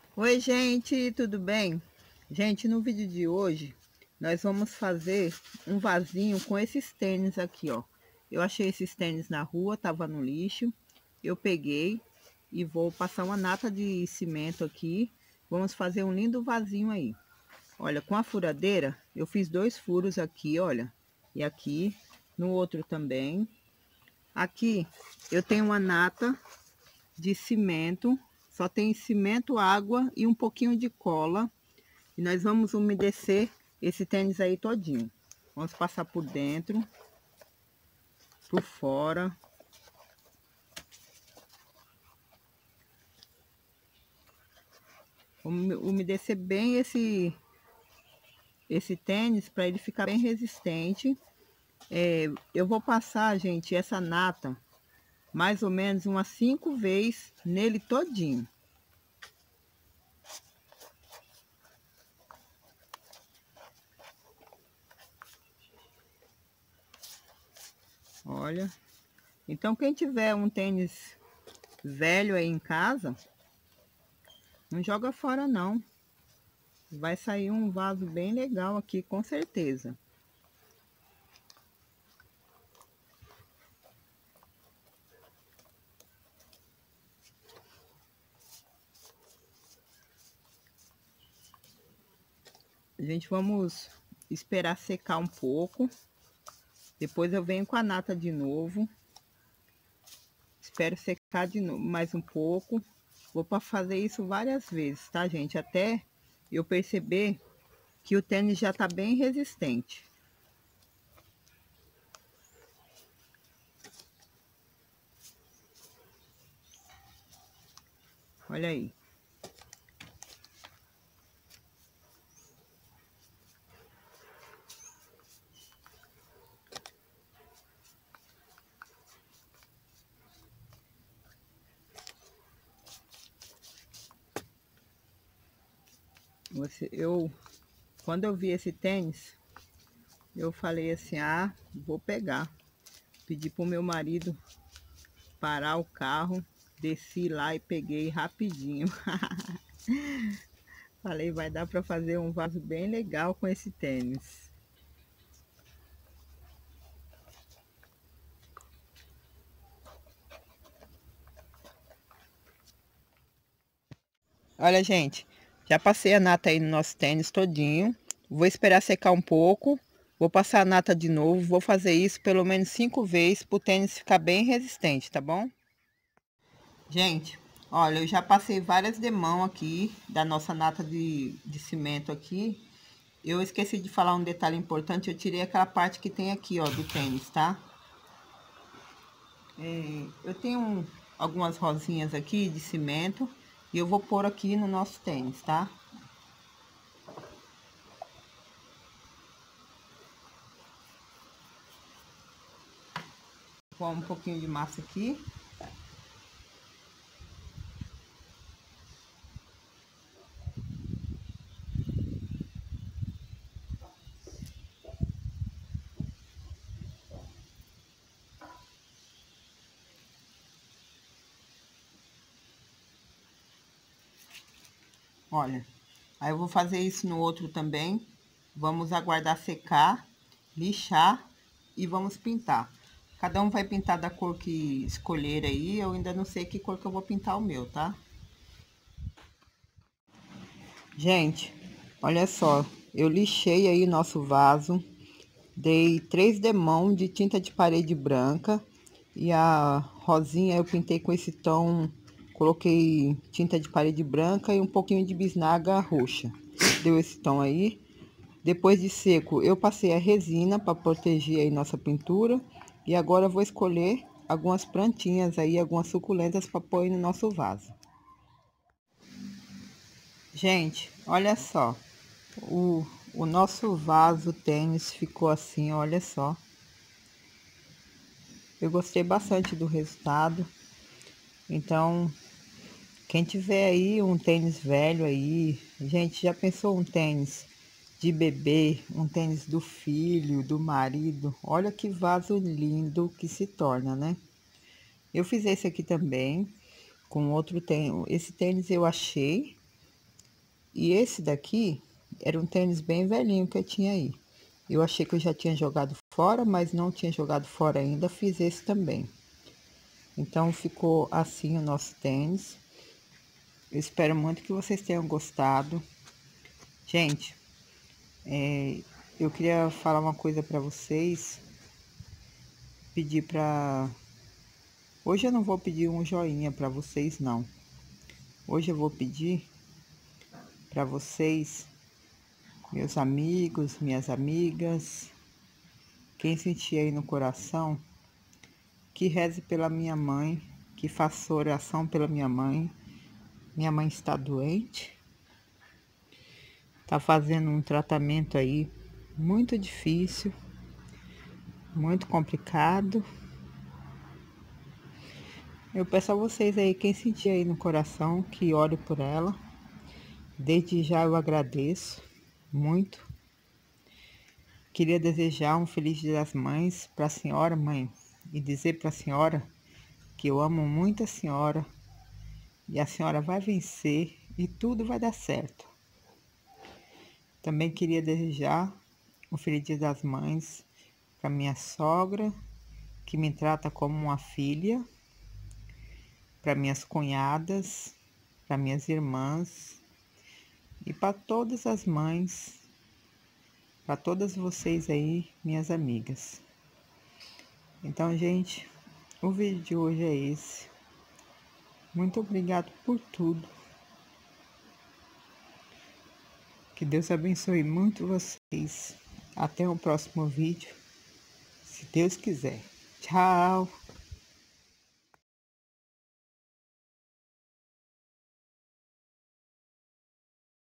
Oi, gente, tudo bem? Gente, no vídeo de hoje, nós vamos fazer um vasinho com esses tênis aqui, ó. Eu achei esses tênis na rua, tava no lixo. Eu peguei e vou passar uma nata de cimento aqui. Vamos fazer um lindo vasinho aí. Olha, com a furadeira, eu fiz 2 furos aqui, olha. E aqui, no outro também. Aqui, eu tenho uma nata de cimento, só tem cimento, água e um pouquinho de cola. E nós vamos umedecer esse tênis aí todinho. Vamos passar por dentro, por fora. Vamos umedecer bem esse tênis para ele ficar bem resistente. Eu vou passar, gente, essa nata mais ou menos umas 5 vezes nele todinho. Olha. Então, quem tiver um tênis velho aí em casa, não joga fora não. Vai sair um vaso bem legal aqui, com certeza. Gente, vamos esperar secar um pouco. Depois eu venho com a nata de novo. Espero secar de novo mais um pouco. Vou para fazer isso várias vezes, tá, gente? Até eu perceber que o tênis já tá bem resistente. Olha aí. Quando eu vi esse tênis, eu falei assim, ah, vou pegar. Pedi pro meu marido parar o carro, desci lá e peguei rapidinho. Falei, vai dar para fazer um vaso bem legal com esse tênis. Olha, gente, já passei a nata aí no nosso tênis todinho. Vou esperar secar um pouco. Vou passar a nata de novo. Vou fazer isso pelo menos 5 vezes para o tênis ficar bem resistente, tá bom? Gente, olha, eu já passei várias demãos aqui da nossa nata de cimento aqui. Eu esqueci de falar um detalhe importante. Eu tirei aquela parte que tem aqui, ó, do tênis, tá? Eu tenho algumas rosinhas aqui de cimento. E eu vou pôr aqui no nosso tênis, tá? Vou pôr um pouquinho de massa aqui. Olha, aí eu vou fazer isso no outro também. Vamos aguardar secar, lixar e vamos pintar. Cada um vai pintar da cor que escolher aí. Eu ainda não sei que cor que eu vou pintar o meu, tá? Gente, olha só. Eu lixei aí nosso vaso. Dei 3 demãos de tinta de parede branca. E a rosinha eu pintei com esse tom. Coloquei tinta de parede branca e um pouquinho de bisnaga roxa. Deu esse tom aí. Depois de seco, eu passei a resina para proteger aí nossa pintura. E agora eu vou escolher algumas plantinhas aí, algumas suculentas para pôr aí no nosso vaso. Gente, olha só. O nosso vaso tênis ficou assim, olha só. Eu gostei bastante do resultado. Então, quem tiver aí um tênis velho aí, gente, já pensou um tênis de bebê, um tênis do filho, do marido? Olha que vaso lindo que se torna, né? Eu fiz esse aqui também, com outro tênis. Esse tênis eu achei E esse daqui era um tênis bem velhinho que eu tinha aí. Eu achei que eu já tinha jogado fora, mas não tinha jogado fora ainda, fiz esse também. Então ficou assim o nosso tênis. Eu espero muito que vocês tenham gostado. Gente, eu queria falar uma coisa para vocês. Pedir para... Hoje eu não vou pedir um joinha para vocês, não. Hoje eu vou pedir para vocês, meus amigos, minhas amigas, quem sentir aí no coração, que reze pela minha mãe, que faça oração pela minha mãe. Minha mãe está doente, está fazendo um tratamento aí muito difícil, muito complicado. Eu peço a vocês aí, quem sentir aí no coração, que ore por ela. Desde já eu agradeço muito. Queria desejar um feliz Dia das Mães para a senhora, mãe, e dizer para a senhora que eu amo muito a senhora e a senhora vai vencer e tudo vai dar certo. Também queria desejar um feliz Dia das Mães para minha sogra, que me trata como uma filha, para minhas cunhadas, para minhas irmãs e para todas as mães, para todas vocês aí, minhas amigas. Então, gente, o vídeo de hoje é esse. Muito obrigado por tudo. Que Deus abençoe muito vocês. Até o próximo vídeo, se Deus quiser. Tchau!